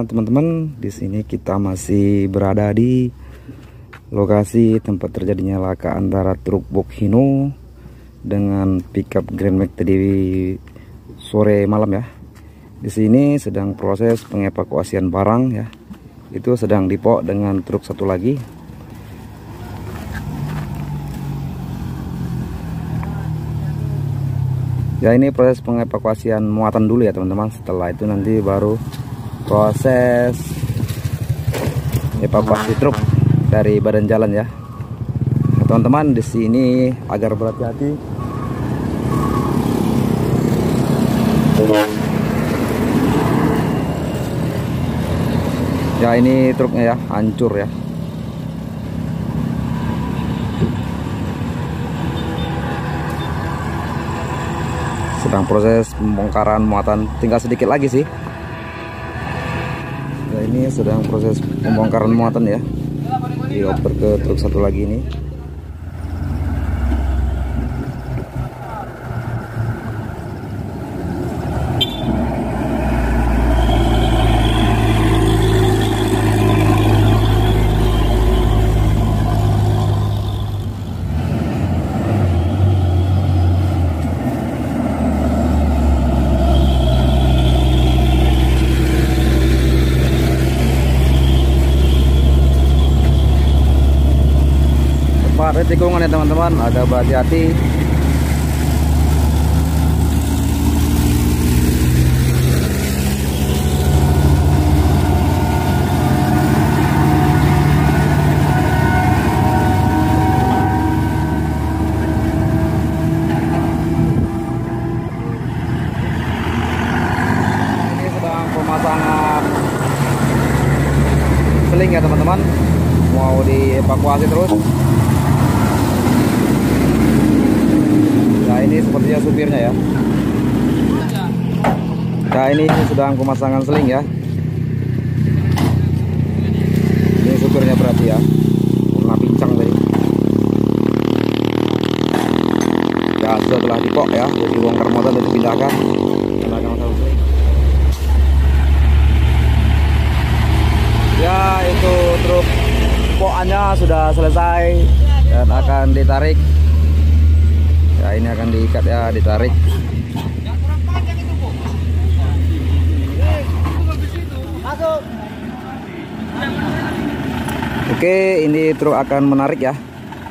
teman-teman, di sini kita masih berada di lokasi tempat terjadinya laka antara truk box Hino dengan pickup Grand Max tadi sore malam ya. Di sini sedang proses pengevakuasian barang ya. Itu sedang dipok dengan truk satu lagi. Ya, ini proses pengevakuasian muatan dulu ya teman-teman. Setelah itu nanti baru proses evakuasi truk dari badan jalan ya. Teman-teman, di sini agar berhati-hati. Ya, ini truknya ya, hancur ya. Sedang proses pembongkaran muatan, tinggal sedikit lagi sih. Ya, ini sedang proses pembongkaran muatan ya. Dioper ke truk satu lagi ini. Ada tikungan ya teman-teman, agak berhati-hati. Ini sedang pemasangan seling ya teman-teman, mau dievakuasi terus. Nah, ini sepertinya supirnya ya. Nah, ini sedang pemasangan seling ya. Ini supirnya berarti ya, karena pincang tadi. Ya, setelah dipok ya, jadi bongkar muatan dan dipindahkan. Ya, itu truk pokannya sudah selesai dan akan ditarik. Ya, ini akan diikat ya, ditarik. Oke, ini truk akan menarik ya.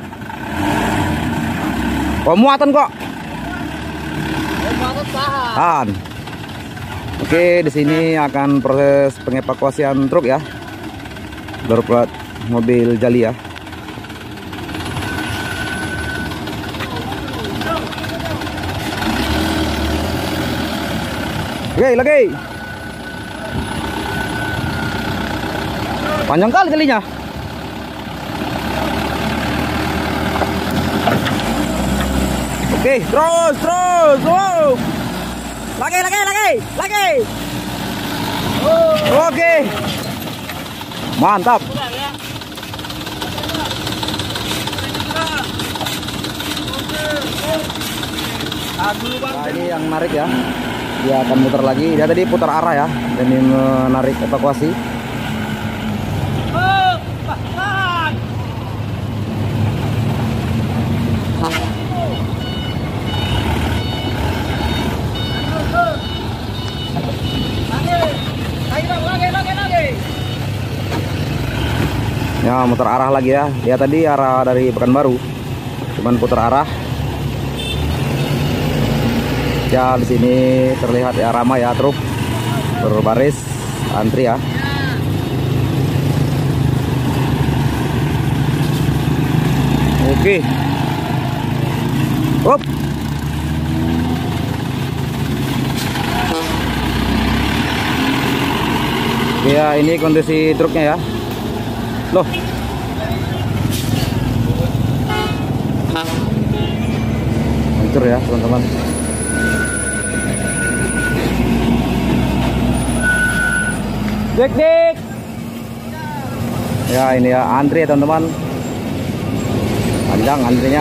Muatan kok. Tahan. Oke, di sini akan proses pengevakuasian truk ya. Berplat mobil Jali ya. Oke, lagi. Panjang kali jalinya. Oke, terus. Wow. Lagi. Oke. Mantap. Nah, ini yang menarik ya. Dia akan muter lagi. Dia tadi putar arah ya, demi menarik evakuasi. Ya, muter arah lagi ya. Dia tadi arah dari Pekanbaru, cuman putar arah. Ya, di sini terlihat ya ramai ya, truk berbaris antri ya. Oke. Hop. Ya, ini kondisi truknya ya. Loh. Hancur ya, teman-teman. Dik. Ya, ini ya antri ya teman-teman. Panjang antrinya.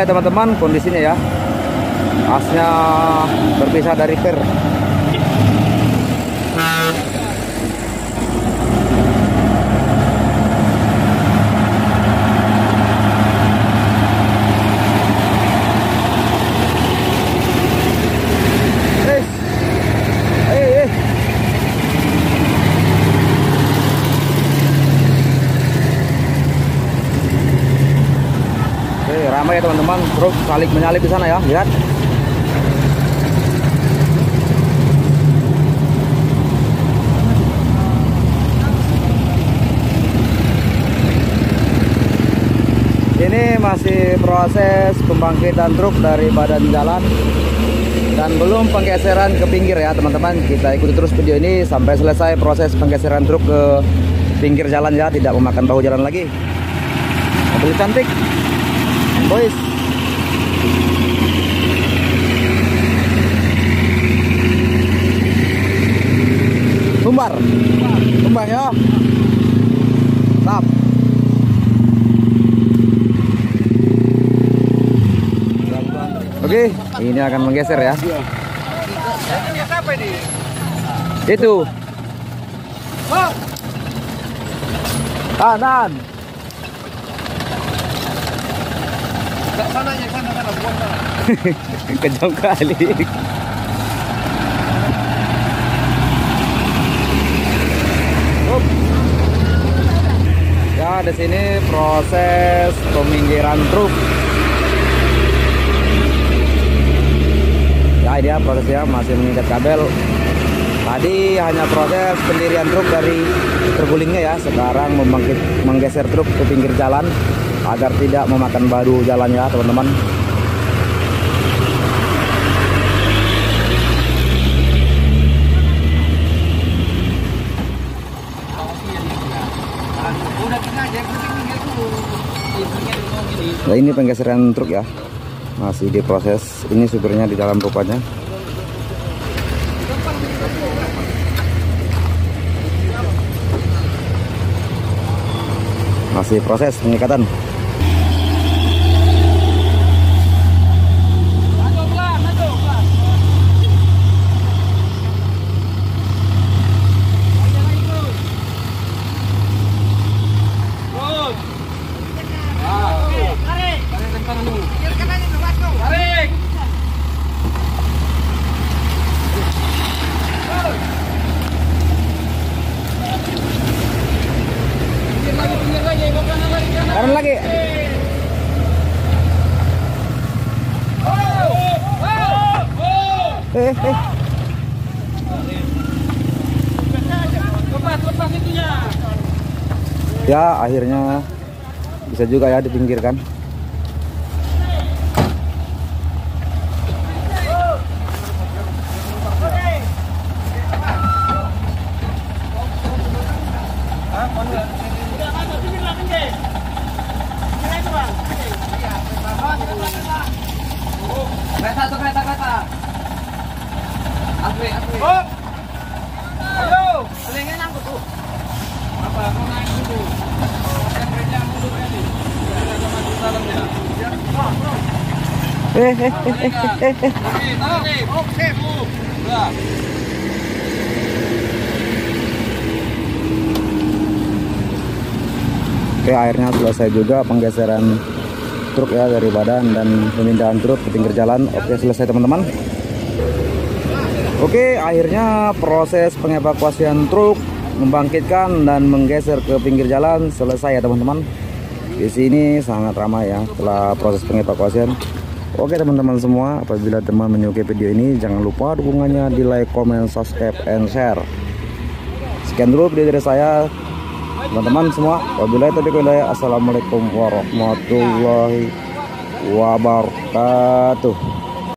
selesai teman-teman kondisinya ya. Asnya berpisah dari per. Ramai ya teman-teman, truk saling menyalip di sana ya, lihat. Ini masih proses pembangkitan truk dari badan jalan dan belum penggeseran ke pinggir ya teman-teman. Kita ikuti terus video ini sampai selesai proses penggeseran truk ke pinggir jalan ya, tidak memakan bahu jalan lagi. Mobil cantik boys. Tumbang ya. Stop. Oke, ini akan menggeser ya. Itu. Kanan. Kejam kali. Ya, di sini proses peminggiran truk. Ya, ini ya prosesnya masih mengikat kabel. Tadi hanya proses pendirian truk dari tergulingnya ya. Sekarang menggeser truk ke pinggir jalan agar tidak memakan bahu jalan ya teman-teman. Nah, ini penggeseran truk ya, masih diproses. Ini supirnya di dalam rupanya. Masih proses pengikatan. Kanan lagi. Ya, akhirnya bisa juga ya dipinggirkan. Kereta. Asli. Oh. Ayo, selingnya nyangkut tuh. Apa? Mau naik dulu. Kerja dulu ini. Ada sama di dalamnya. Ya. Oke, Bu. Udah. Oke, akhirnya selesai juga penggeseran truk ya dari badan dan pemindahan truk ke pinggir jalan. Oke, selesai teman-teman. Oke, akhirnya proses pengevakuasian truk, membangkitkan dan menggeser ke pinggir jalan selesai ya teman-teman. Di sini sangat ramai ya setelah proses pengevakuasian. Oke teman-teman semua, apabila teman menyukai video ini jangan lupa dukungannya di like, comment, subscribe, and share. Sekian dulu video dari saya teman-teman semua. Wabillahi taufiq wal hidayah. Assalamualaikum warahmatullahi wabarakatuh.